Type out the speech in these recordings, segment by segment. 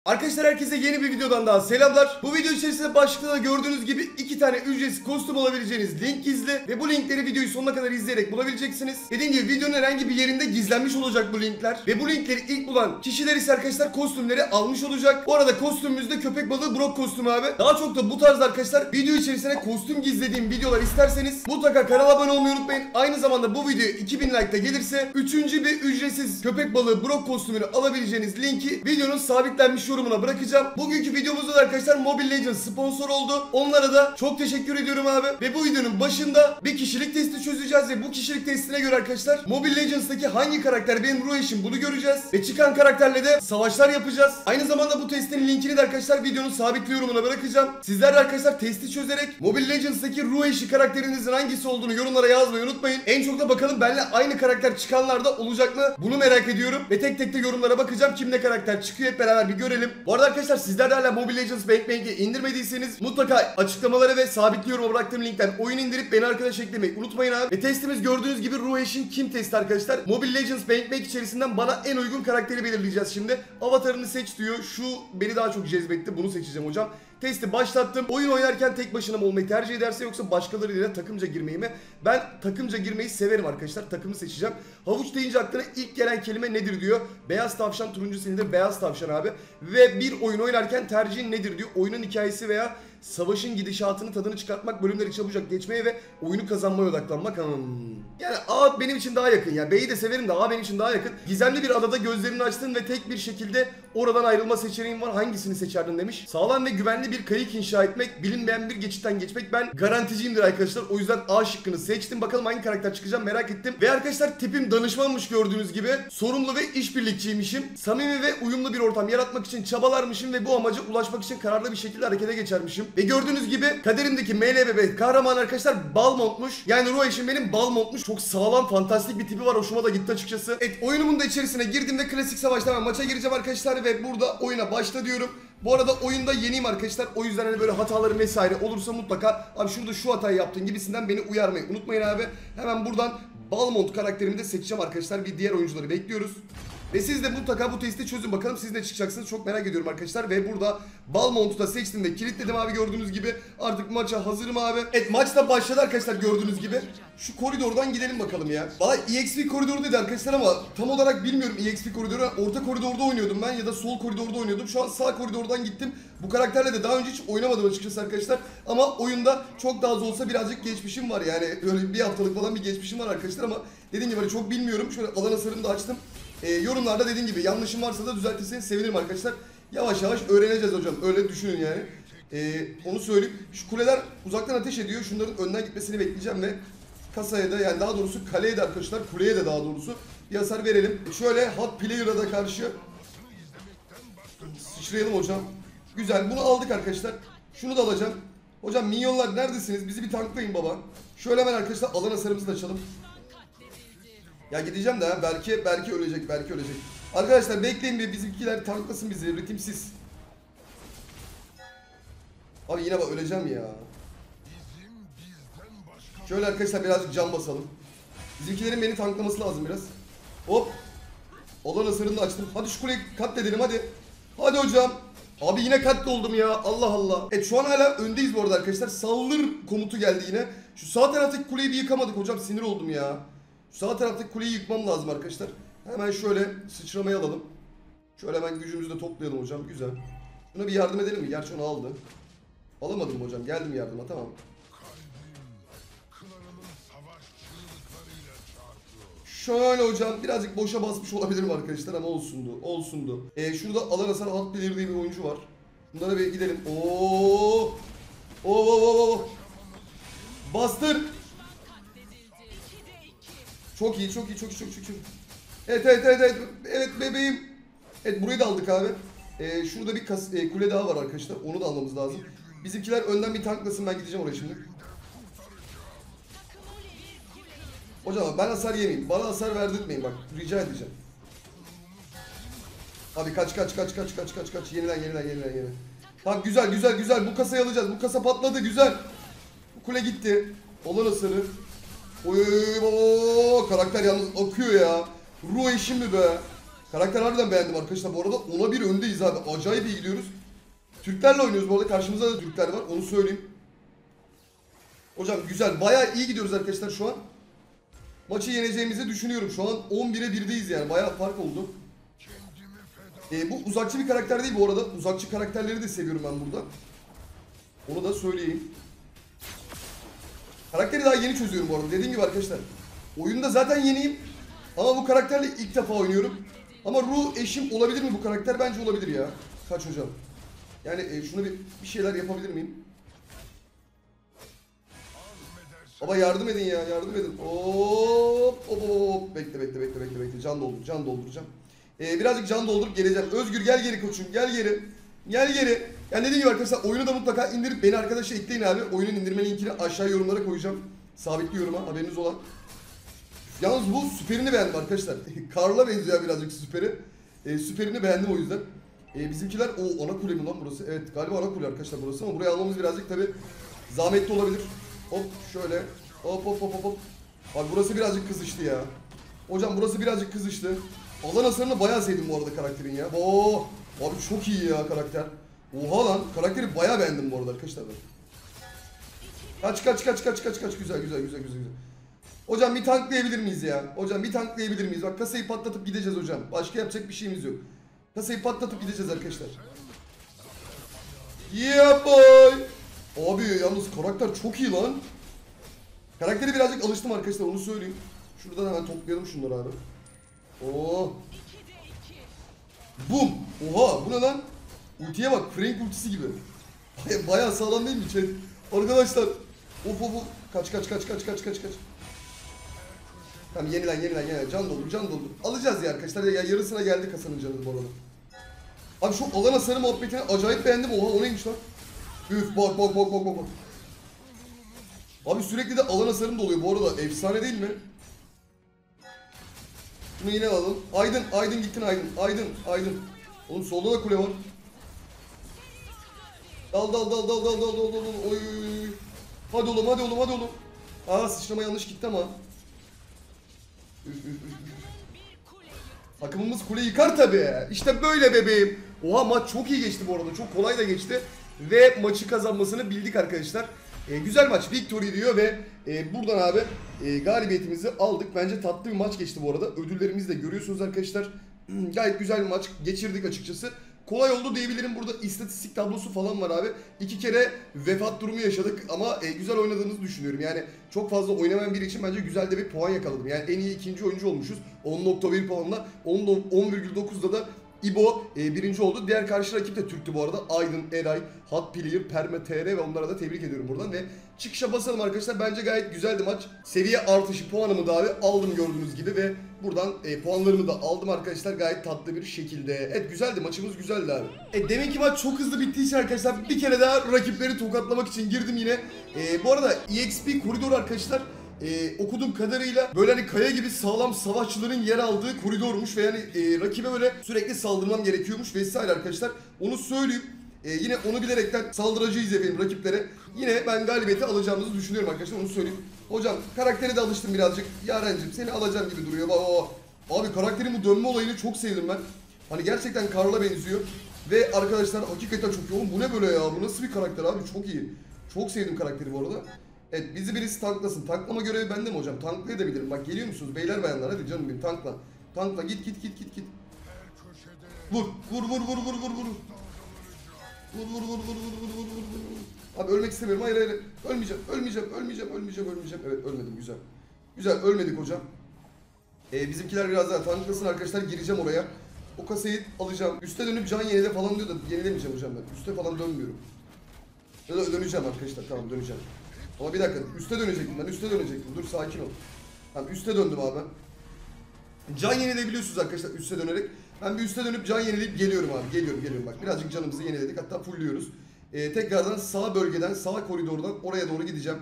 Arkadaşlar herkese yeni bir videodan daha selamlar. Bu video içerisinde başlıkta da gördüğünüz gibi 2 tane ücretsiz kostüm alabileceğiniz link gizli ve bu linkleri videoyu sonuna kadar izleyerek bulabileceksiniz. Dediğim gibi videonun herhangi bir yerinde gizlenmiş olacak bu linkler ve bu linkleri ilk bulan kişiler ise arkadaşlar kostümleri almış olacak. Bu arada kostümümüzde köpek balığı Brock kostümü abi. Daha çok da bu tarz arkadaşlar video içerisine kostüm gizlediğim videolar isterseniz mutlaka kanala abone olmayı unutmayın. Aynı zamanda bu video 2000 like'da gelirse 3. bir ücretsiz köpek balığı Brock kostümünü alabileceğiniz linki videonun sabitlenmiş yorumuna bırakacağım. Bugünkü videomuzda da arkadaşlar Mobile Legends sponsor oldu. Onlara da çok teşekkür ediyorum abi. Ve bu videonun başında bir kişilik testi çözeceğiz ve bu kişilik testine göre arkadaşlar Mobile Legends'taki hangi karakter benim ruh eşim bunu göreceğiz. Ve çıkan karakterle de savaşlar yapacağız. Aynı zamanda bu testin linkini de arkadaşlar videonun sabit yorumuna bırakacağım. Sizler de arkadaşlar testi çözerek Mobile Legends'taki ruh eşi karakterinizin hangisi olduğunu yorumlara yazmayı unutmayın. En çok da bakalım benimle aynı karakter çıkanlar da olacak mı? Bunu merak ediyorum. Ve tek tek de yorumlara bakacağım. Kim ne karakter çıkıyor hep beraber bir görelim. Bu arada arkadaşlar sizler de hala Mobile Legends Bank'i indirmediyseniz mutlaka açıklamalara ve sabitli yoruma bıraktığım linkten oyun indirip beni arkadaş eklemeyi unutmayın abi. Ve testimiz gördüğünüz gibi ruh eşin kim testi arkadaşlar. Mobile Legends Bank içerisinden bana en uygun karakteri belirleyeceğiz şimdi. Avatarını seç diyor. Şu beni daha çok cezbetti. Bunu seçeceğim hocam. Testi başlattım. Oyun oynarken tek başına mı olmayı tercih ederse yoksa başkalarıyla takımca girmeyi mi? Ben takımca girmeyi severim arkadaşlar. Takımı seçeceğim. Havuç deyince aklına ilk gelen kelime nedir diyor. Beyaz tavşan, turuncu silindir, beyaz tavşan abi. Ve bir oyun oynarken tercihin nedir diyor. Oyunun hikayesi veya savaşın gidişatını tadını çıkartmak, bölümleri çabucak geçmeye ve oyunu kazanmaya odaklanmak. Yani A benim için daha yakın ya. B'yi de severim de A benim için daha yakın. Gizemli bir adada gözlerini açtın ve tek bir şekilde oradan ayrılma seçeneğin var. Hangisini seçerdin demiş. Sağlam ve güvenli bir kayık inşa etmek, bilinmeyen bir geçitten geçmek. Ben garanticiyimdir arkadaşlar. O yüzden A şıkkını seçtim. Bakalım hangi karakter çıkacağım merak ettim. Ve arkadaşlar tipim danışmanmış gördüğünüz gibi. Sorumlu ve işbirlikçiymişim. Samimi ve uyumlu bir ortam yaratmak için çabalarmışım ve bu amaca ulaşmak için kararlı bir şekilde harekete geçermişim. Ve gördüğünüz gibi kaderimdeki MLBB kahraman arkadaşlar Balmont'muş. Yani ruh eşim benim Balmont'muş. Çok sağlam, fantastik bir tipi var. Hoşuma da gitti açıkçası. Evet, oyunumun da içerisine girdim ve klasik savaşta ben maça gireceğim arkadaşlar ve burada oyuna başla diyorum. Bu arada oyunda yeniyim arkadaşlar. O yüzden hani böyle hatalarım vesaire olursa mutlaka abi şurada şu hatayı yaptın gibisinden beni uyarmayı unutmayın abi. Hemen buradan Balmont karakterimi de seçeceğim arkadaşlar. Bir diğer oyuncuları bekliyoruz. Ve siz de mutlaka bu testi çözün bakalım siz ne çıkacaksınız çok merak ediyorum arkadaşlar. Ve burada Balmont'u da seçtim ve kilitledim abi gördüğünüz gibi. Artık maça hazırım abi. Evet maç da başladı arkadaşlar gördüğünüz gibi. Şu koridordan gidelim bakalım ya. Valla EXP koridoru dedi arkadaşlar ama tam olarak bilmiyorum EXP koridoru. Orta koridorda oynuyordum ben ya da sol koridorda oynuyordum. Şu an sağ koridordan gittim. Bu karakterle de daha önce hiç oynamadım açıkçası arkadaşlar. Ama oyunda çok daha az olsa birazcık geçmişim var. Yani öyle bir haftalık falan bir geçmişim var arkadaşlar ama dediğim gibi çok bilmiyorum. Şöyle alan hasarımı da açtım. Yorumlarda dediğim gibi yanlışım varsa da düzeltirseniz sevinirim arkadaşlar. Yavaş yavaş öğreneceğiz hocam. Öyle düşünün yani. Onu söyleyeyim. Şu kuleler uzaktan ateş ediyor. Şunların önden gitmesini bekleyeceğim ve kasaya da yani daha doğrusu kaleye de arkadaşlar kuleye de daha doğrusu bir hasar verelim. Şöyle hot player'a da karşı sıçrayalım hocam. Güzel bunu aldık arkadaşlar. Şunu da alacağım. Hocam minyonlar neredesiniz? Bizi bir tanklayın baba. Şöyle hemen arkadaşlar alan hasarımızı da açalım. Ya gideceğim de ha belki ölecek belki ölecek. Arkadaşlar bekleyin bir bizimkiler tanklasın bizi ritimsiz. Abi yine bak öleceğim ya. Şöyle arkadaşlar birazcık can basalım. Bizimkilerin beni tanklaması lazım biraz. Hop. Alan hasarını da açtım. Hadi şu kuleyi katledelim hadi. Hadi hocam. Abi yine katloldum ya. Allah Allah. Evet şu an hala öndeyiz bu arada arkadaşlar. Saldır komutu geldi yine. Şu sağ taraftaki kuleyi bir yıkamadık hocam. Sinir oldum ya. Şu sağ taraftaki kuleyi yıkmam lazım arkadaşlar. Hemen şöyle sıçramayı alalım. Şöyle hemen gücümüzü de toplayalım hocam. Güzel. Buna bir yardım edelim mi? Gerçi onu aldı. Alamadım hocam. Geldim yardıma tamam. Şöyle hocam birazcık boşa basmış olabilirim arkadaşlar ama olsundu. Olsundu. Şurada alan hasar alt bilir diye bir oyuncu var. Bunlara bir gidelim. Oo. Oo. Bastır. Çok iyi. Evet bebeğim. Evet burayı da aldık abi. Şurada bir kule daha var arkadaşlar. Onu da almamız lazım. Bizimkiler önden bir tanklasın ben gideceğim oraya şimdi. Hocam ben hasar yemeyeyim. Bana hasar verdirtmeyin bak. Rica edeceğim. Abi kaç. Yenilen. Tamam güzel. Bu kasayı alacağız. Bu kasa patladı güzel. Bu kule gitti. Olan hasarı. Oy karakter yalnız akıyor ya. Ruh eşim mi be? Karakter harbiden beğendim arkadaşlar. Bu arada 10'a 1 öndeyiz abi. Acayip iyi gidiyoruz. Türklerle oynuyoruz bu arada. Karşımızda da Türkler var. Onu söyleyeyim. Hocam güzel. Bayağı iyi gidiyoruz arkadaşlar şu an. Maçı yeneceğimizi düşünüyorum. Şu an 11'e 1'deyiz yani. Bayağı fark oldu. Bu uzakçı bir karakter değil bu arada. Uzakçı karakterleri de seviyorum ben burada. Onu da söyleyeyim. Karakteri daha yeni çözüyorum bu arada. Dediğim gibi arkadaşlar. Oyunda zaten yeniyim. Ama bu karakterle ilk defa oynuyorum. Ama ruh eşim olabilir mi bu karakter? Bence olabilir ya. Kaç hocam? Yani şunu bir şeyler yapabilir miyim? Baba yardım edin ya, yardım edin. Hop hop hop. Bekle. Can dolduracağım. Birazcık can doldurup geleceğim. Özgür gel geri koçum, gel geri. Gel geri. Yani dediğim gibi arkadaşlar oyunu da mutlaka indirip beni arkadaşa ekleyin abi. Oyunun indirme linkini aşağı yorumlara koyacağım. Sabitli yoruma, haberiniz olan. Yalnız bu süperini beğendim arkadaşlar. Karl'a benziyor birazcık süperi. Süperini beğendim o yüzden. Bizimkiler o ana kule mi lan burası? Evet galiba ana kule arkadaşlar burası ama buraya almamız birazcık tabi zahmetli olabilir. Hop şöyle. Hop. Abi burası birazcık kızıştı ya. Hocam burası birazcık kızıştı. Alan hasarını bayağı sevdim bu arada karakterin ya. Oo, abi çok iyi ya karakter. Oha lan karakteri bayağı beğendim bu arada arkadaşlar ben. Kaç. Güzel. Hocam bir tanklayabilir miyiz ya? Hocam bir tanklayabilir miyiz? Bak kasayı patlatıp gideceğiz hocam. Başka yapacak bir şeyimiz yok. Kasayı patlatıp gideceğiz arkadaşlar. Yeah boy. Abi yalnız karakter çok iyi lan. Karakteri birazcık alıştım arkadaşlar onu söyleyeyim. Şuradan hemen toplayalım şunları abi. Oo. Bum. Oha bu ne lan? Ultiye bak Frank ultisi gibi. Bayağı sağlam değil mi chat? Arkadaşlar. Of. Kaç. Tamam yenilen. Can doldur. Alacağız ya arkadaşlar. Ya yarısına geldi kasanın canı bu arada. Abi şu alan hasarı muhabbetini acayip beğendim. Oha o neymiş lan? Üf bak. Abi sürekli de alan hasarım da oluyor bu arada. Efsane değil mi? Bunu yine alalım. Aydın gittin Aydın. Oğlum solda da kule var. Dal. Oy. Hadi oğlum. Aa sıçrama yanlış gitti ama. Üf. Takımımız kule yıkar tabii. İşte böyle bebeğim. Oha maç çok iyi geçti bu arada. Çok kolay da geçti. Ve maçı kazanmasını bildik arkadaşlar. Güzel maç. Victory diyor ve buradan abi galibiyetimizi aldık. Bence tatlı bir maç geçti bu arada. Ödüllerimizi de görüyorsunuz arkadaşlar. Gayet güzel bir maç geçirdik açıkçası. Kolay oldu diyebilirim. Burada istatistik tablosu falan var abi. 2 kere vefat durumu yaşadık ama güzel oynadığımızı düşünüyorum. Yani çok fazla oynamayan biri için bence güzel de bir puan yakaladım. Yani en iyi ikinci oyuncu olmuşuz. 10.1 puanla. 10,9'da da İbo birinci oldu. Diğer karşı rakip de Türktü bu arada. Aydın, Eray, Hot Player, Perme TR ve onlara da tebrik ediyorum buradan. Ve çıkışa basalım arkadaşlar. Bence gayet güzeldi maç. Seviye artışı puanımı da abi aldım gördüğünüz gibi ve buradan puanlarımı da aldım arkadaşlar gayet tatlı bir şekilde. Evet güzeldi, maçımız güzeldi abi. Demek ki maç çok hızlı bittiyse arkadaşlar bir kere daha rakipleri tokatlamak için girdim yine. Bu arada EXP koridor arkadaşlar. Okuduğum kadarıyla böyle hani kaya gibi sağlam savaşçıların yer aldığı koridormuş ve yani rakibe böyle sürekli saldırmam gerekiyormuş vesaire arkadaşlar. Onu söyleyeyim. Yine onu bilerekten saldıracağız efendim rakiplere. Yine ben galibiyeti alacağımızı düşünüyorum arkadaşlar, onu söyleyeyim. Hocam karaktere de alıştım birazcık. Yarencim seni alacağım gibi duruyor. Abi karakterin bu dönme olayını çok sevdim ben. Hani gerçekten Karl'a benziyor. Ve arkadaşlar hakikaten çok iyi. Oğlum bu ne böyle ya? Bu nasıl bir karakter abi? Çok iyi. Çok sevdim karakteri bu arada. Evet bizi birisi tanklasın. Tanklama görevi bende mi hocam? Tanklayabilirim. Bak geliyor musunuz beyler bayanlar? Hadi canım benim tankla. Tankla git. Vur. Abi ölmek istemiyorum. Hayır. Ölmeyeceğim. Evet ölmedim. Güzel ölmedik hocam. Bizimkiler biraz daha tanklasın arkadaşlar. Gireceğim oraya. O kasayı alacağım. Üste dönüp can yenile falan diyor da yenilemeyeceğim hocam ben. Üste falan dönmüyorum. Ya da döneceğim arkadaşlar. Tamam döneceğim. Ama bir dakika. Üste dönecektim ben. Dur sakin ol. Tamam üste döndüm abi. Can yenilebiliyorsunuz arkadaşlar üste dönerek. Ben bir üste dönüp can yenileyip geliyorum abi. Geliyorum bak. Birazcık canımızı yeniledik. Hatta fullliyoruz. Tekrardan sağ bölgeden, sağ koridordan oraya doğru gideceğim.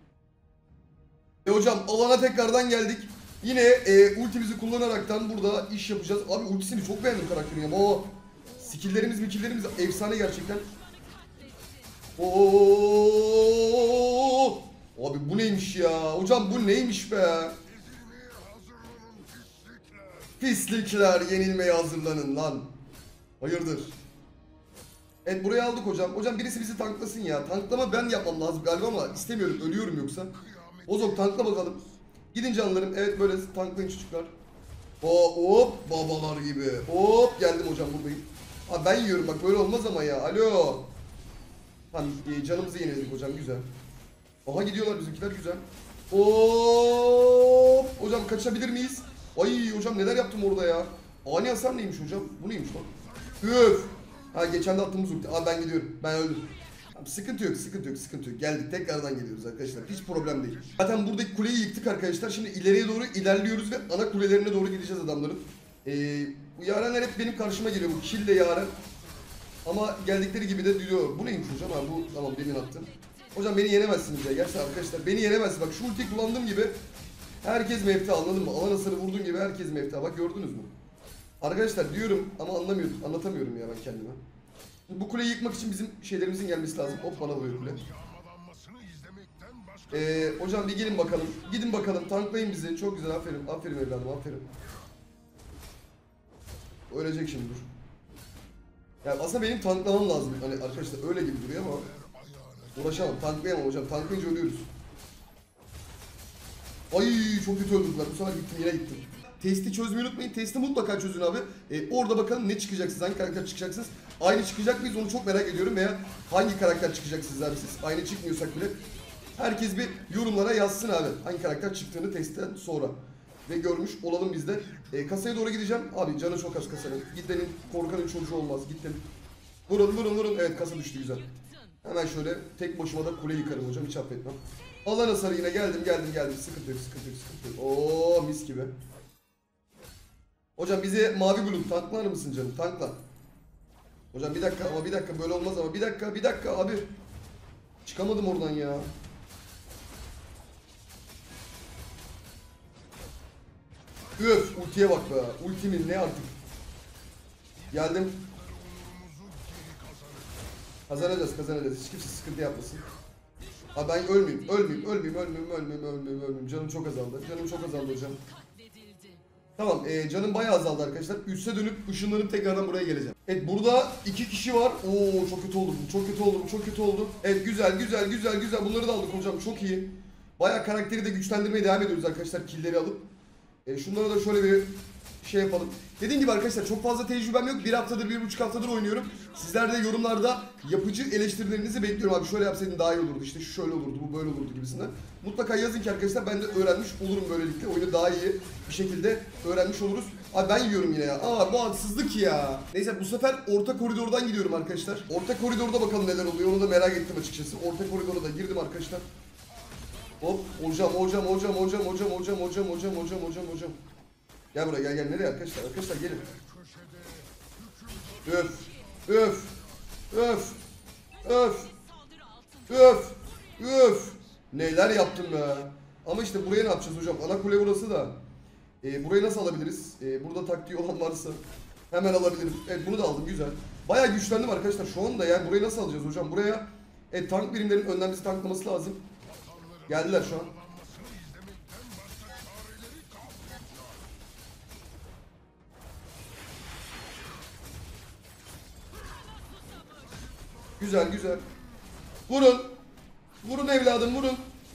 Hocam alana tekrardan geldik. Yine ultimizi kullanaraktan burada iş yapacağız. Abi ultisini çok beğendim karakterin ya. Skill'lerimiz efsane gerçekten. Abi bu neymiş ya? Hocam bu neymiş be? Pislikler, yenilmeye hazırlanın lan. Hayırdır? Evet, buraya aldık hocam. Hocam birisi bizi tanklasın ya. Tanklama ben yapmam lazım galiba ama istemiyorum. Ölüyorum yoksa. Ozok tankla bakalım. Gidin canlarım. Evet, böyle tanklayın çocuklar. Hop babalar gibi. Hop geldim hocam, buradayım. Abi ben yiyorum bak, böyle olmaz ama ya. Alo. Tamam, canımızı yeniledik hocam, güzel. Aha, gidiyorlar bizimkiler, güzel. Hop. Hocam kaçabilir miyiz? Ay hocam, neler yaptım orada ya. Ani hasar neymiş hocam? Bu neymiş lan? Üf. Ha, geçen de attığımız ulti. Abi ben gidiyorum. Ben öldüm. Abi, sıkıntı yok, sıkıntı yok, sıkıntı yok. Geldik, tekrardan geliyoruz arkadaşlar. Hiç problem değil. Zaten buradaki kuleyi yıktık arkadaşlar. Şimdi ileriye doğru ilerliyoruz ve ana kulelerine doğru gideceğiz adamların. Bu yarenler hep benim karşıma geliyor. Bu kill de yaren. Ama geldikleri gibi de diyor. Bu neymiş hocam? Ha, bu tamam, demin attım. Hocam beni yenemezsiniz ya. Gerçekten arkadaşlar beni yenemezsiniz. Bak, şu ultiyi kullandığım gibi herkes mevta, anladın mı? Alan hasarı vurduğum gibi herkes mevta. Bak, gördünüz mü? Arkadaşlar diyorum ama anlatamıyorum ya ben kendime. Bu kuleyi yıkmak için bizim şeylerimizin gelmesi lazım. Hop, bana vuruyor kule. Hocam bir gelin bakalım. Gidin bakalım, tanklayın bizi. Çok güzel, aferin. Aferin evladım, aferin. Ölecek şimdi, dur. Yani aslında benim tanklamam lazım. Hani arkadaşlar öyle gibi duruyor ama uğraşamam, tanklayamam hocam. Tanklayınca ölüyoruz. Ay çok kötü öldürdüler. Bu sefer gittim, yine gittim. Testi çözmeyi unutmayın. Testi mutlaka çözün abi. Orada bakalım ne çıkacaksınız, hangi karakter çıkacaksınız. Aynı çıkacak mıyız onu çok merak ediyorum. Veya hangi karakter çıkacaksınız abi siz. Aynı çıkmıyorsak bile. Herkes bir yorumlara yazsın abi. Hangi karakter çıktığını testten sonra. Ve görmüş olalım biz de. Kasaya doğru gideceğim. Abi canı çok az kasanın. Gitmenin, korkanın çocuğu olmaz. Gittim. Vurun vurun vurun. Evet, kasa düştü, güzel. Hemen şöyle tek başıma da kule yıkarım hocam, hiç affetmem. Alan hasarı yine, geldim. Sıkıntı yok, sıkıntı yok. Oo, mis gibi. Hocam bize mavi blue tanklar mısın canım? Tankla. Hocam bir dakika ama, bir dakika böyle olmaz ama, bir dakika abi. Çıkamadım oradan ya. Öf, ultiye bak be. Ultimin ne artık. Geldim. Kazanacağız. Hiç kimse sıkıntı yapmasın. Ha, ben ölmeyeyim. Canım çok azaldı. Hocam. Tamam, canım bayağı azaldı arkadaşlar. Üste dönüp ışınlanıp tekrardan buraya geleceğim. Evet, burada 2 kişi var. Oo, çok kötü oldu. Evet, güzel. Bunları da aldık hocam, çok iyi. Bayağı karakteri de güçlendirmeye devam ediyoruz arkadaşlar, killleri alıp. Şunlara da şöyle bir şey yapalım. Dediğim gibi arkadaşlar, çok fazla tecrübem yok. 1,5 haftadır oynuyorum. Sizler de yorumlarda yapıcı eleştirilerinizi bekliyorum abi. Şöyle yapsaydın daha iyi olurdu, işte şu şöyle olurdu, bu böyle olurdu gibisinden. Mutlaka yazın ki arkadaşlar, ben de öğrenmiş olurum böylelikle. Oyunu daha iyi bir şekilde öğrenmiş oluruz. Abi ben yiyorum yine ya. Bu haksızlık ya. Neyse, bu sefer orta koridordan gidiyorum arkadaşlar. Orta koridorda bakalım neler oluyor, onu da merak ettim açıkçası. Orta koridora da girdim arkadaşlar. Hop, hocam. Gel buraya, gel. Nereye arkadaşlar? Arkadaşlar gelin. Öf. Neler yaptım be. Ama işte buraya ne yapacağız hocam? Ana kule burası da. Burayı nasıl alabiliriz? Burada taktiği olan varsa hemen alabilirim. Evet, bunu da aldım, güzel. Bayağı güçlendim arkadaşlar şu anda ya. Burayı nasıl alacağız hocam? Buraya tank birimlerin önden bizi tanklaması lazım. Geldiler şu an. Güzel. Vurun evladım, vurun.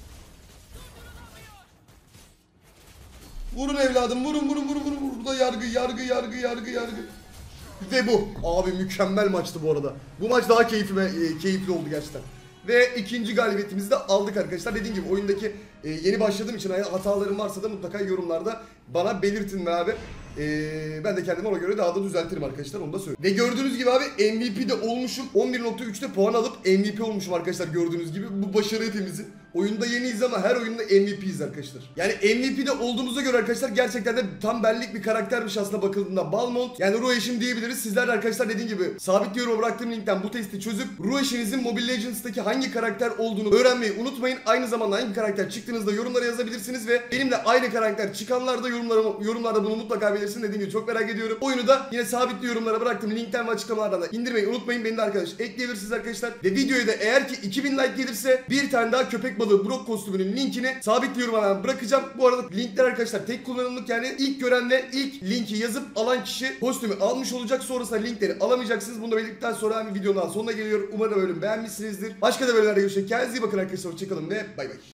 Vurun evladım, vurun. Burada yargı. Ve bu. Abi mükemmel maçtı bu arada. Bu maç daha keyifli oldu gerçekten. Ve ikinci galibiyetimizi de aldık arkadaşlar. Dediğim gibi oyundaki yeni başladığım için hatalarım varsa da mutlaka yorumlarda bana belirtin ve abi ben de kendimi ona göre daha da düzeltirim arkadaşlar, onu da söyleyeyim. Ve gördüğünüz gibi abi MVP de olmuşum. 11.3'te puan alıp MVP olmuşum arkadaşlar, gördüğünüz gibi. Bu başarı hepimizin. Oyunda yeniyiz ama her oyunda MVP'yiz arkadaşlar. Yani MVP'de olduğumuza göre arkadaşlar gerçekten de tam benlik bir karaktermiş aslında bakıldığında Balmond. Yani ruh eşim diyebiliriz. Sizler de arkadaşlar dediğim gibi sabit yoruma bıraktığım linkten bu testi çözüp ruh eşinizin Mobile Legends'taki hangi karakter olduğunu öğrenmeyi unutmayın. Aynı zamanda hangi karakter çıktığınızda yorumlara yazabilirsiniz ve benimle aynı karakter çıkanlar da yorumlarda bunu mutlaka belirsin. Dediğim gibi çok merak ediyorum. Oyunu da yine sabit yorumlara bıraktığım linkten ve açıklamalardan da indirmeyi unutmayın. Beni de arkadaş ekleyebilirsiniz arkadaşlar. Ve videoya da eğer ki 2000 like gelirse bir tane daha köpek balığı Brock kostümünün linkini sabitliyorum, hemen bırakacağım. Bu arada linkler arkadaşlar tek kullanımlık, yani ilk gören ve ilk linki yazıp alan kişi kostümü almış olacak. Sonrasında linkleri alamayacaksınız. Bunu da belirttikten sonra hemen videonun sonuna geliyorum. Umarım bölüm beğenmişsinizdir. Başka da bölümlerde görüşürüz. Kendinize iyi bakın arkadaşlar. Hoşçakalın ve bay bay.